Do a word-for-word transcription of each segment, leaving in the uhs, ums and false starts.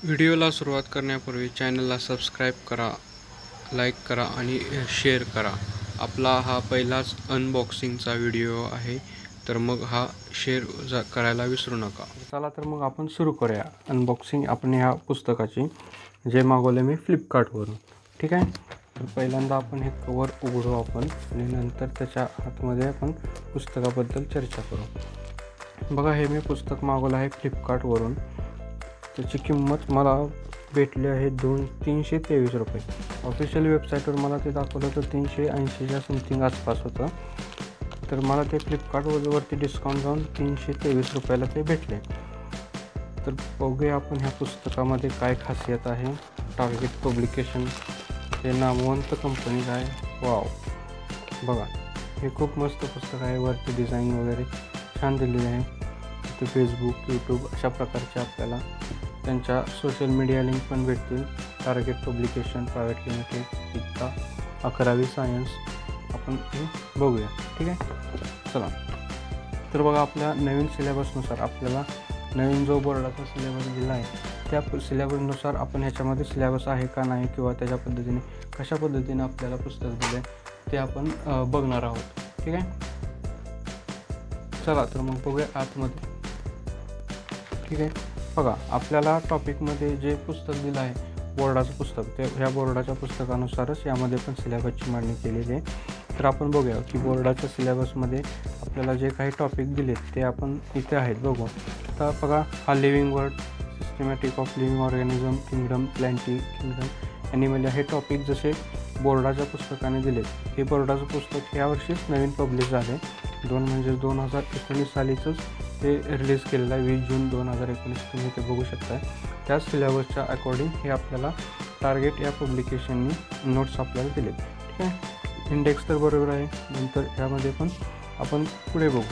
व्हिडिओला सुरुवात करण्यापूर्वी चॅनलला सबस्क्राईब करा, लाईक करा आणि शेअर करा. आपला हा पहिलाच अनबॉक्सिंगचा व्हिडिओ आहे, तर मग हा शेअर करायला विसरू नका. चला तर मग आपण सुरू करूया अनबॉक्सिंग आपण ह्या पुस्तकाची, जे मागवले मी फ्लिपकार्टवरून. ठीक आहे. तर पहिल्यांदा आपण हे कवर उघडू आपण आणि नंतर त्याच्या आतमध्ये आपण पुस्तकाबद्दल चर्चा करू. बघा, हे मी पुस्तक मागवलं आहे फ्लिपकार्टवरून. त्याची किंमत मला भेटली आहे दोन तीनशे तेवीस रुपये. ऑफिशियल वेबसाईटवर मला ते दाखवलं तर तीनशे ऐंशीच्या समथिंग आसपास होतं. तर मला ते फ्लिपकार्टवरती डिस्काउंट जाऊन तीनशे तेवीस रुपयाला ते भेटले. तर बघूया आपण ह्या पुस्तकामध्ये काय खासियत आहे. टार्गेट पब्लिकेशन, हे नामवंत कंपनीज आहे. वाव, बघा हे खूप मस्त पुस्तक आहे. वरती डिझाईन वगैरे छान दिलेली आहे. ते फेसबुक, यूट्यूब अशा प्रकारचे आपल्याला त्यांच्या सोशल मीडिया लिंक पण भेटतील. टार्गेट पब्लिकेशन प्रायव्हेट लिमिटेड, इत्ता, अकरावी सायन्स, आपण हे बघूया. ठीक आहे, चला. तर बघा, आपल्या नवीन सिलेबसनुसार आपल्याला नवीन जो बोर्डाचा सिलेबस दिला आहे त्या सिलेबसनुसार आपण ह्याच्यामध्ये सिलेबस आहे का नाही, किंवा त्याच्या पद्धतीने कशा पद्धतीने आपल्याला पुस्तक दिलं आहे ते आपण बघणार आहोत. ठीक आहे, चला तर मग बघूया आतमध्ये. ठीक आहे, बघा आपल्याला टॉपिकमध्ये जे पुस्तक दिलं आहे बोर्डाचं पुस्तक, ते ह्या बोर्डाच्या पुस्तकानुसारच यामध्ये पण सिलेबसची मांडणी केलेली आहे. तर आपण बघूया की बोर्डाच्या सिलेबसमध्ये आपल्याला जे काही टॉपिक दिलेत ते आपण इथे आहेत बघू. तर बघा, हा living world, systematic of living organism, kingdom, plantae kingdom, animal, हे टॉपिक जसे बोर्डाच्या पुस्तकाने दिलेत. हे बोर्डाचं पुस्तक यावर्षीच नवीन पब्लिश झाले. दोन म्हणजे दोन हजार एकोणीस सालीचंच ते रिलीज केलेलं आहे. वीस जून दोन हजार एकोणीस तुम्ही ते बघू शकता. त्याच सिलेबसच्या अकॉर्डिंग हे आपल्याला टार्गेट या पब्लिकेशननी नोट्स आपल्याला दिलेत. ठीक आहे, इंडेक्स तर बरोबर आहे. नंतर यामध्ये पण आपण पुढे बघू.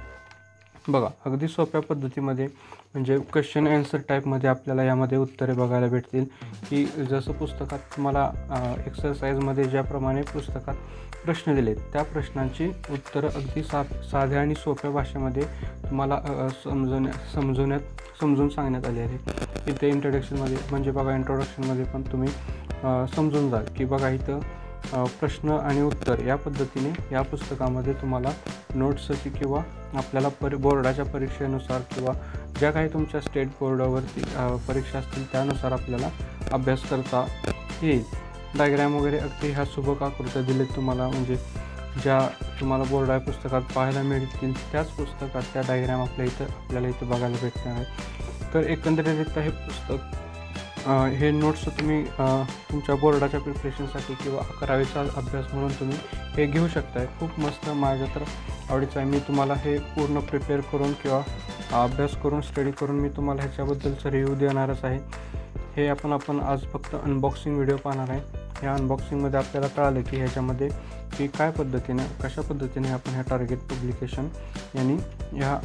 बघा, अगदी सोप्या पद्धतीमध्ये म्हणजे क्वेश्चन ॲन्सर टाईपमध्ये आपल्याला यामध्ये उत्तरे बघायला भेटतील. की जसं पुस्तकात तुम्हाला एक्सरसाइजमध्ये ज्याप्रमाणे पुस्तकात प्रश्न दिलेत त्या प्रश्नांची उत्तरं अगदी सा साध्या आणि सोप्या भाषेमध्ये तुम्हाला समजवण्या समजवण्यात समजून सांगण्यात आले आहे. इथे इंट्रोडक्शनमध्ये म्हणजे बघा, इंट्रोडक्शनमध्ये पण तुम्ही समजून जाल की बघा इथं प्रश्न आणि उत्तर या पद्धतीने या पुस्तकामध्ये तुम्हाला नोट्सची किंवा आपल्याला परि बोर्डाच्या परीक्षेनुसार किंवा ज्या काही तुमच्या स्टेट बोर्डावरती परीक्षा असतील त्यानुसार आपल्याला अभ्यास करता येईल. डायग्रॅम वगैरे अगदी ह्या सुबक आकृत्या दिलेत तुम्हाला, म्हणजे ज्या तुम्हाला बोर्डा पुस्तकात पाहायला मिळतील त्याच पुस्तकात त्या डायग्रॅम आपल्या इथं आपल्याला इथं बघायला भेटणार आहे. तर एकंदरीतरित्या हे पुस्तक हे नोट्स तुम्ही तुमच्या बोर्डाच्या प्रिपरेशनसाठी किंवा अकरावीचा अभ्यास म्हणून तुम्ही हे घेऊ शकताय. खूप मस्त, माझ्या तर आवडीचं आहे. मी तुम्हाला हे पूर्ण प्रिपेअर करून किंवा अभ्यास करून स्टडी करून मी तुम्हाला ह्याच्याबद्दलचं रिव्ह्यू देणारच आहे. हे आपण आपण आज फक्त अनबॉक्सिंग व्हिडिओ पाहणार आहे. ह्या अनबॉक्सिंगमध्ये आपल्याला कळालं की ह्याच्यामध्ये की काय पद्धतीने कशा पद्धतीने आपण ह्या टार्गेट पब्लिकेशन यांनी ह्या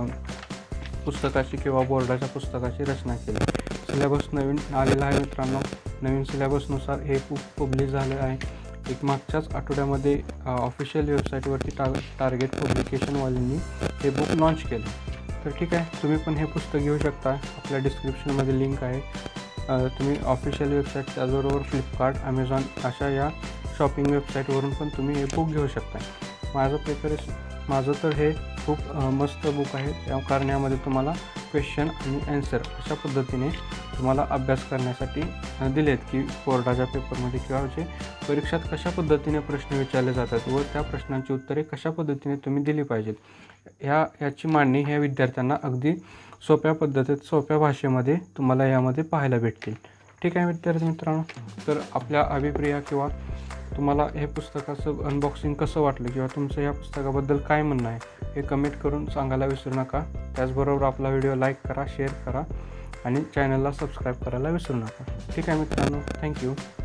पुस्तकाची किंवा बोर्डाच्या पुस्तकाची रचना केली. सिलेबस नवीन आलेला आहे मित्रांनो. नवीन सिलेबसनुसार हे बुक पब्लिश झालं आहे. एक मागच्याच आठवड्यामध्ये ऑफिशियल वेबसाईटवरती टा टार्गेट पब्लिकेशनवाल्यांनी हे बुक लॉन्च केलं. तर ठीक आहे, तुम्ही पण हे पुस्तक घेऊ शकता. आपल्या डिस्क्रिप्शनमध्ये लिंक आहे. तुम्ही ऑफिशियल वेबसाईट, त्याचबरोबर फ्लिपकार्ट, ॲमेझॉन अशा या शॉपिंग वेबसाईटवरून पण तुम्ही हे बुक घेऊ शकता. माझं प्रिपरेशन माझं तर हे खूप मस्त बुक आहे. त्या कारण यामध्ये तुम्हाला क्वेश्चन आणि ॲन्सर अशा पद्धतीने तुम्हाला अभ्यास करण्यासाठी दिलेत की बोर्डाच्या पेपरमध्ये किंवा जे परीक्षात कशा पद्धतीने प्रश्न विचारले जातात व त्या प्रश्नांची उत्तरे कशा पद्धतीने तुम्ही दिली पाहिजेत, ह्या याची मांडणी ह्या विद्यार्थ्यांना अगदी सोप्या पद्धतीत सोप्या भाषेमध्ये तुम्हाला यामध्ये पाहायला भेटतील. ठीक आहे विद्यार्थी मित्रांनो, तर आपल्या अभिप्राय किंवा तुम्हाला हे पुस्तकाचं अनबॉक्सिंग कसं वाटलं किंवा तुमचं या पुस्तकाबद्दल काय म्हणणं आहे हे कमेंट करून सांगायला विसरू नका. त्याचबरोबर आपला व्हिडिओ लाईक करा, शेअर करा आणि चॅनलला सबस्क्राईब करायला विसरू नका. ठीक आहे मित्रांनो, थँक्यू.